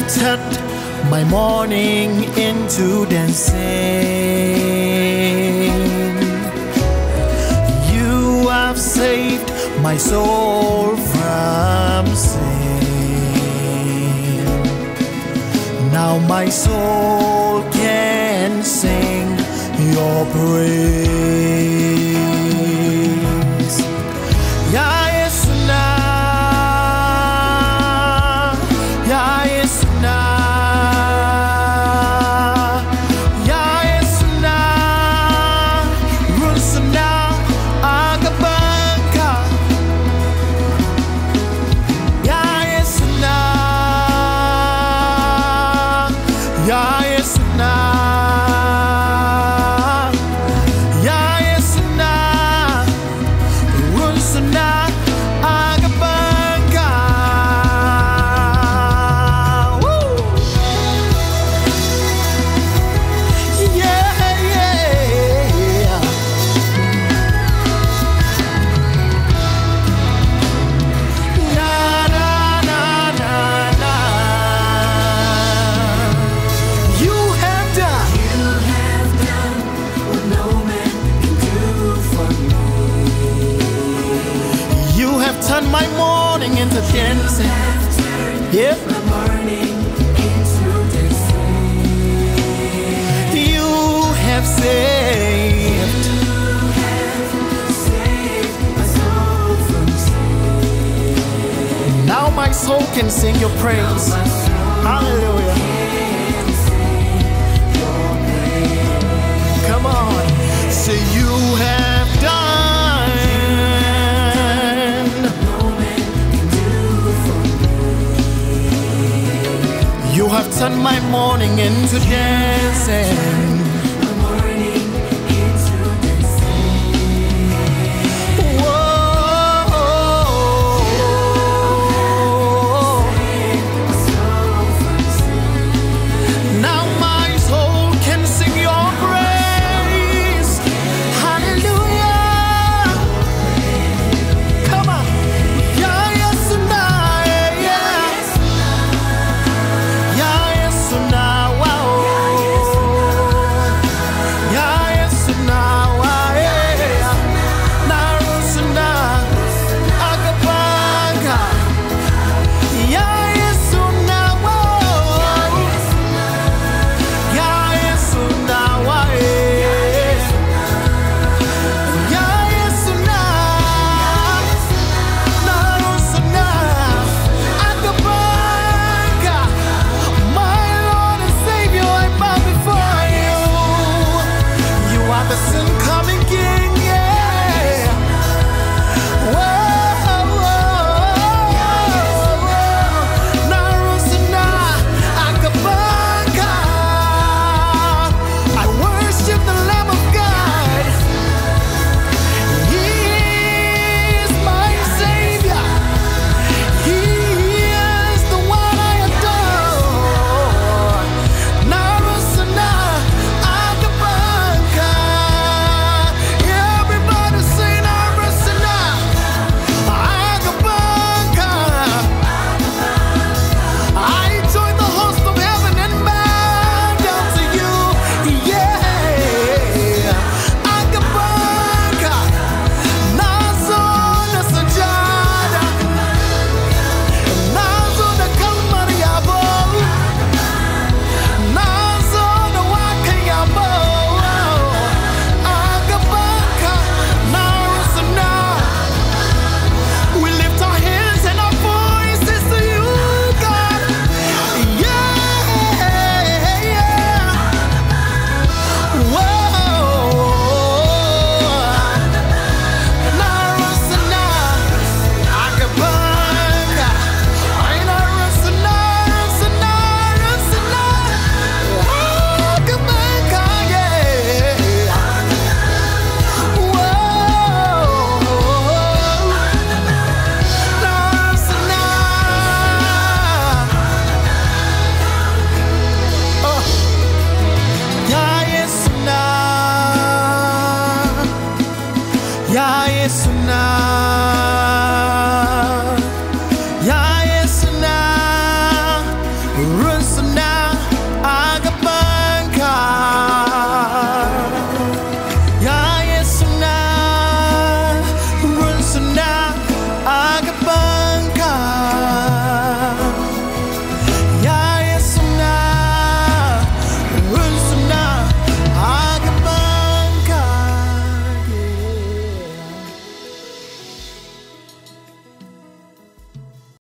turned my mourning into dancing. You have saved my soul from sin. Now my soul can sing your praise. Ya Yesu na, Ya Yesu na, Ya Yesu na, Rusu na agabanka. Ya Yesu na, Ya Yesu na. Turn my morning into dancing. Yeah. My morning into dancing. You have saved. My soul from sin. Now my soul can sing your praise. Hallelujah. Come on. Say you have done. You have turned my morning into dancing.